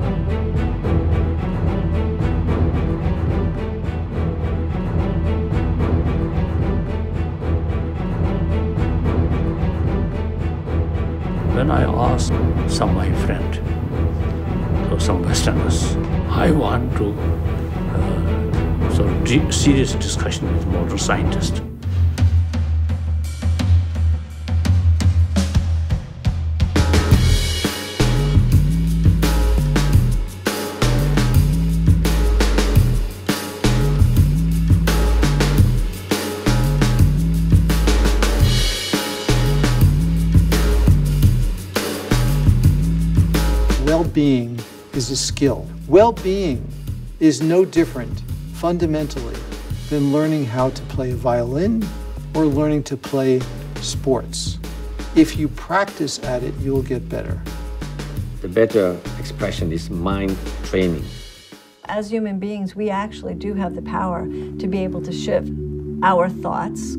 When I asked some of my friends, or some Westerners, I want to sort of serious discussion with modern scientists. Well-being is a skill. Well-being is no different, fundamentally, than learning how to play a violin or learning to play sports. If you practice at it, you'll get better. The better expression is mind training. As human beings, we actually do have the power to be able to shift our thoughts.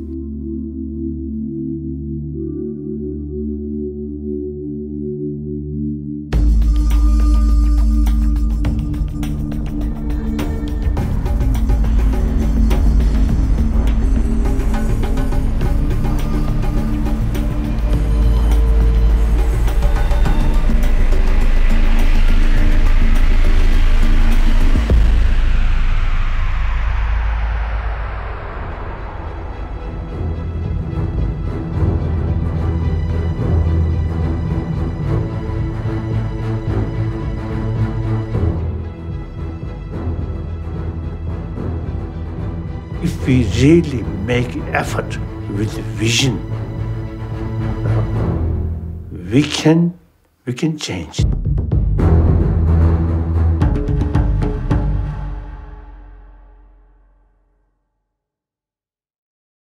If we really make effort with vision, we can change.